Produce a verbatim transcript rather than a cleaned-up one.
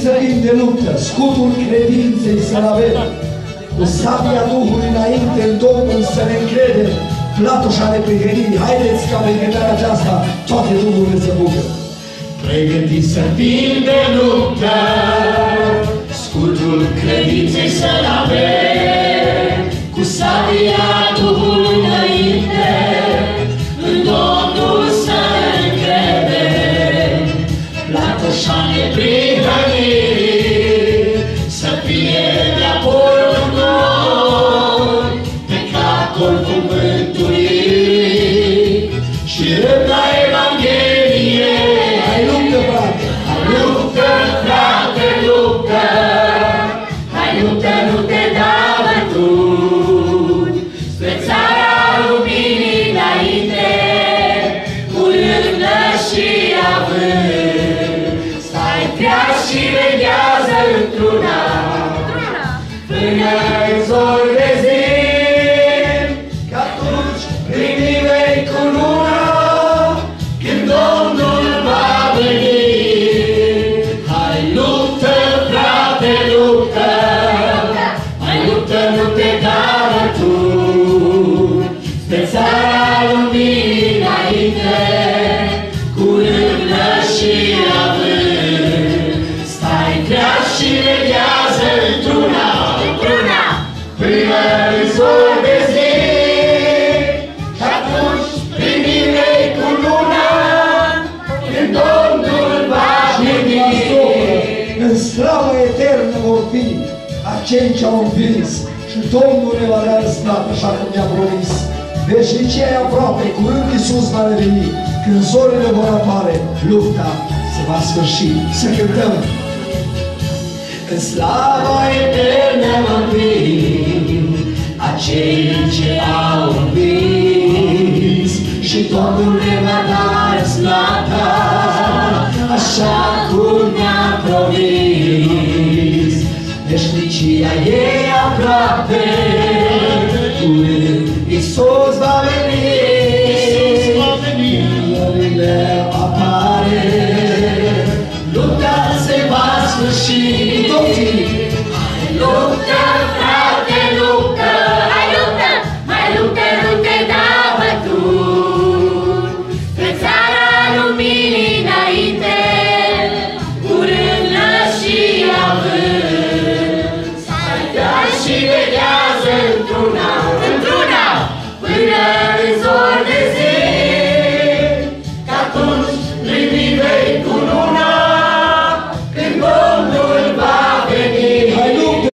să vin de luptă, scutul credinței să-l avem, cu sabia Duhului înainte, în Domnul să ne încredem, platoșa neprihănirii. Haideți ca pregătirea aceasta toate Duhurile să bucură. Pregătiți să vin de luptă, scutul credinței să-l avem, cu sabia Duhului înainte, în Domnul să ne încredem, platoșa neprihănirii să fie de-apoi un noi, pe capul mântuirii și rând la Evanghelie. Hai luptă, frate! Hai luptă, frate, luptă! Hai luptă, nu te da bătut, spre țara luminii înainte, cu râvnă și avânt. Stai treaz și veghează într-una, până în zori de zi, că atunci primi vei cu luna, când Domnul va veni. Hai luptă, frate, luptă! Hai luptă, nu te da bătut, spre țara luminii înainte, cu râvnă și avânt. Stai treaz și veghează într-una, într-una, până în zori de zi, și atunci primi vei cu luna, când Domnul va veni. În slavă eternă vor fi acei ce au învins și Domnul ne va da răsplată așa cum ne-a promis. Veșnicia e aproape, curând Iisus va reveni. Când zorile vor apare, lupta se va sfârși. Să cântăm! În slava eternă vor fi acei ce au învins și Domnul ne va da răsplata așa cum ne-a promis. Veșnicia e aproape, curând Iisus va veni, Ierele apare, lupta se va sfârși. Hai luptă, frate, luptă! Hai luptă, mai luptă, nu te da bătut, pe țara luminii înainte, cu râvnă și avânt. Stai treaz și veghează într-una,